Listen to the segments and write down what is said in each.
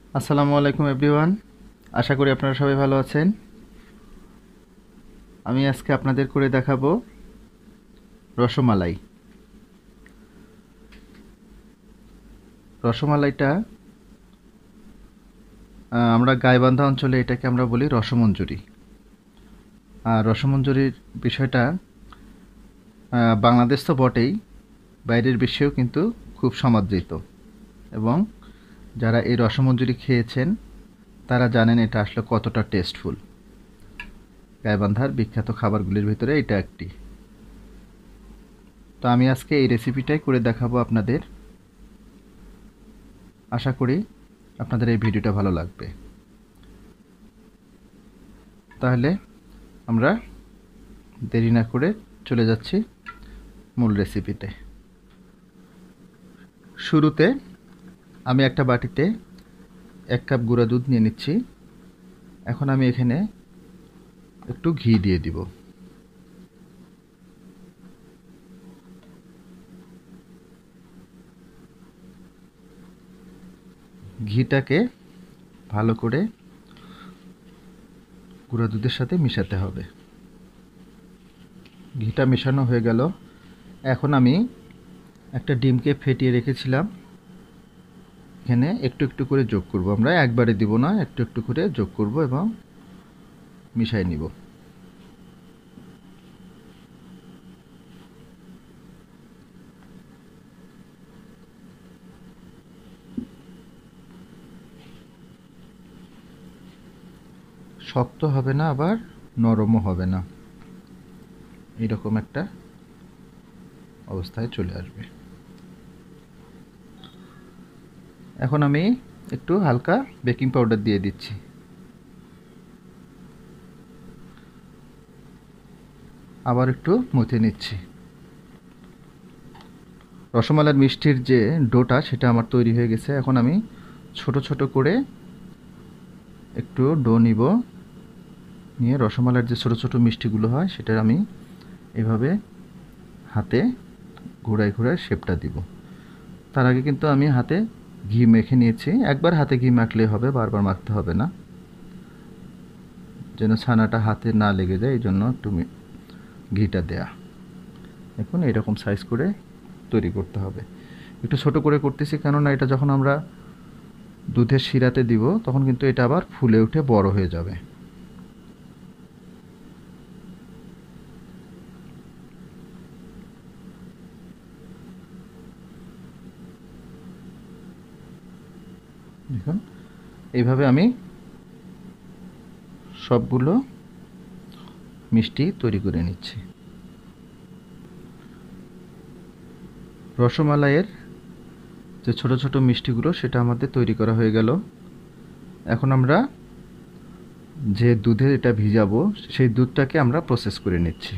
আসসালামু আলাইকুম এভরিওয়ান। আশা করি আপনারা সবাই ভালো আছেন। আমি আজকে আপনাদের করে দেখাবো রসমালাই। রসমালাইটা আমরা গাইবান্ধা অঞ্চলে এটাকে আমরা বলি রসমঞ্জুরি। আর রসমঞ্জুরির বিষয়টা বাংলাদেশ তো বটেই, বাইরের বিশ্বেও কিন্তু খুব সমাদৃত। এবং যারা এই রসমঞ্জুরি খেয়েছেন তারা জানেন এটা আসলে কতটা টেস্টফুল। গাইবান্ধার বিখ্যাত খাবারগুলির ভিতরে এটা একটি। তো আমি আজকে এই রেসিপিটাই করে দেখাবো আপনাদের। আশা করি আপনাদের এই ভিডিওটা ভালো লাগবে। তাহলে আমরা দেরি না করে চলে যাচ্ছি মূল রেসিপিতে। শুরুতে আমি একটা বাটিতে 1 কাপ গুঁড়া দুধ নিয়ে নিচ্ছি। এখন আমি এখানে একটু ঘি দিয়ে দিব। ঘিটাকে ভালো করে গুঁড়া দুধের সাথে মিশাতে হবে। ঘিটা মেশানো হয়ে গেল। এখন আমি একটা ডিমকে ফেটিয়ে রেখেছিলাম, এখানে একটু একটু করে যোগ করব। আমরা একবারে দিব না, একটু একটু করে যোগ করব এবং মিশিয়ে নিব। শক্ত হবে না, আবার নরমও হবে না, এরকম একটা অবস্থায় চলে আসবে। এখন আমি একটু হালকা বেকিং পাউডার দিয়ে দিচ্ছি। আবার একটু মুথে নিচ্ছি। রসমালাইয়ের মিষ্টির যে ডোটা সেটা আমার তৈরি হয়ে গেছে। এখন আমি ছোট ছোট করে একটু ডো নিব, নিয়ে রসমালাইয়ের যে ছোট ছোট মিষ্টিগুলো হয় সেটা আমি এভাবে হাতে ঘুরায় ঘুরায় শেপটা দিব। তার আগে কিন্তু আমি হাতে ঘি মেখে নিয়েছি। একবার হাতে ঘি মাখলেই হবে, বারবার মাখতে হবে না, যেন ছানাটা হাতে না লেগে যায়, এই জন্য একটু ঘিটা দেয়া। এখন এরকম সাইজ করে তৈরি করতে হবে। একটু ছোট করে করতেছি, কেননা এটা যখন আমরা দুধের শিরাতে দিব তখন কিন্তু এটা আবার ফুলে উঠে বড় হয়ে যাবে। দেখুন এইভাবে আমি সবগুলো মিষ্টি তৈরি করে নিচ্ছি। রসমালাইয়ের যে ছোট ছোট মিষ্টিগুলো সেটা আমাদের তৈরি করা হয়ে গেল। এখন আমরা যে দুধে এটা ভিজাবো সেই দুধটাকে আমরা প্রসেস করে নিচ্ছি।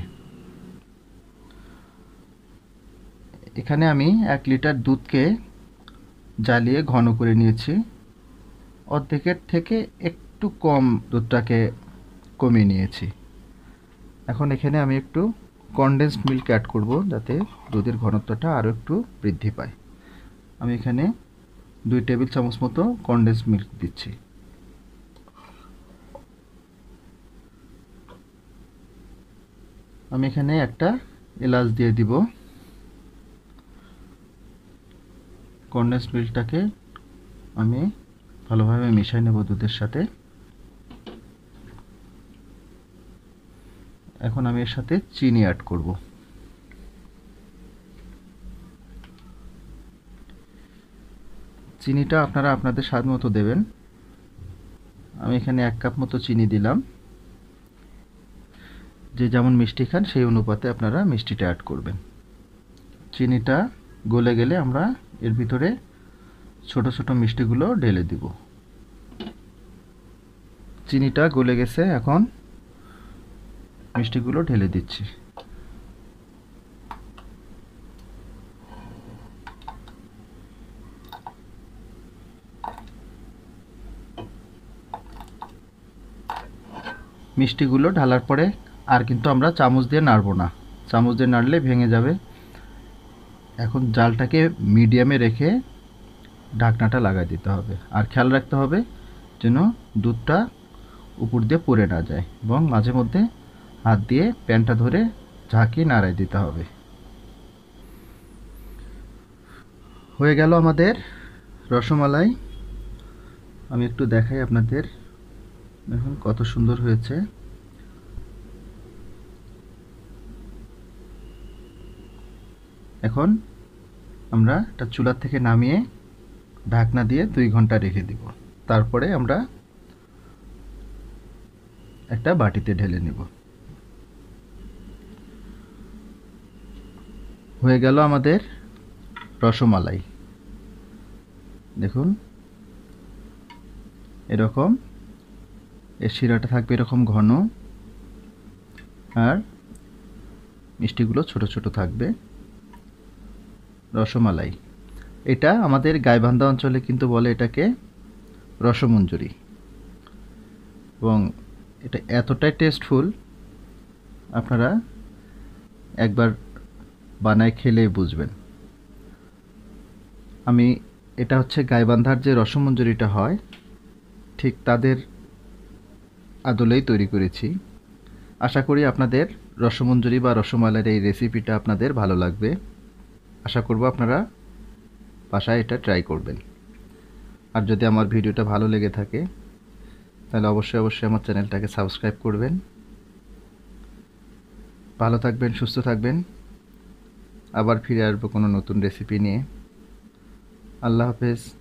এখানে আমি 1 লিটার দুধকে জ্বালিয়ে ঘন করে নিয়েছি। অর্ধেকের থেকে একটু কম দুধটাকে কমিয়ে নিয়েছি। এখন এখানে আমি একটু কনডেন্সড মিল্ক অ্যাড করব, যাতে দুধের ঘনত্বটা আরও একটু বৃদ্ধি পায়। আমি এখানে 2 টেবিল চামচ মতো কনডেন্সড মিল্ক দিচ্ছি। আমি এখানে একটা এলাচ দিয়ে দিব। কনডেন্সড মিল্কটাকে আমি ভালোভাবে মিশিয়ে নেব দুধের সাথে। এখন আমি এর সাথে চিনি অ্যাড করব। চিনিটা আপনারা আপনাদের স্বাদ মতো দেবেন। আমি এখানে 1 কাপ মতো চিনি দিলাম। যে যেমন মিষ্টি খান সেই অনুপাতে আপনারা মিষ্টিটা অ্যাড করবেন। চিনিটা গলে গেলে আমরা এর ভিতরে ছোট ছোট মিষ্টিগুলো ঢেলে দিব। চিনিটা গলে গেছে, এখন মিষ্টিগুলো ঢেলে দিচ্ছি। মিষ্টিগুলো ঢালার পরে আর কিন্তু আমরা চামচ দিয়ে নাড়ব না, চামচ দিয়ে নাড়লে ভেঙে যাবে। এখন জালটাকে মিডিয়ামে রেখে ঢাকনাটা লাগাই দিতে হবে। আর খেয়াল রাখতে হবে যেন দুধটা উপর দিয়ে পড়ে না যায়, এবং মাঝে মধ্যে হাত দিয়ে প্যানটা ধরে ঝাঁকিয়ে নাড়াই দিতে হবে। হয়ে গেল আমাদের রসমালাই। আমি একটু দেখাই আপনাদের, দেখুন কত সুন্দর হয়েছে। এখন আমরা এটা চুলা থেকে নামিয়ে ঢাকনা দিয়ে 2 ঘন্টা রেখে দিব। তারপরে আমরা একটা বাটিতে ঢেলে নেব। হয়ে গেল আমাদের রসমালাই। দেখুন এরকম, এর শিরাটা থাকবে এরকম ঘন, আর মিষ্টিগুলো ছোট ছোট থাকবে। রসমালাই এটা আমাদের গাইবান্ধা অঞ্চলে কিন্তু বলে এটাকে রসমঞ্জরি, এবং এটা এতটাই টেস্টফুল আপনারা একবার বানায় খেলেই বুঝবেন। আমি এটা হচ্ছে গাইবান্ধার যে রসমঞ্জরিটা হয় ঠিক তাদের আদলেই তৈরি করেছি। আশা করি আপনাদের রসমঞ্জরি বা রসমালাইয়ের এই রেসিপিটা আপনাদের ভালো লাগবে। আশা করব আপনারা বাসায় এটা ট্রাই করবেন। আর যদি আমার ভিডিওটা ভালো লেগে থাকে তাহলে অবশ্যই আমার চ্যানেলটাকে সাবস্ক্রাইব করবেন। ভালো থাকবেন, সুস্থ থাকবেন। আবার ফিরে আসবো কোনো নতুন রেসিপি নিয়ে। আল্লাহ হাফেজ।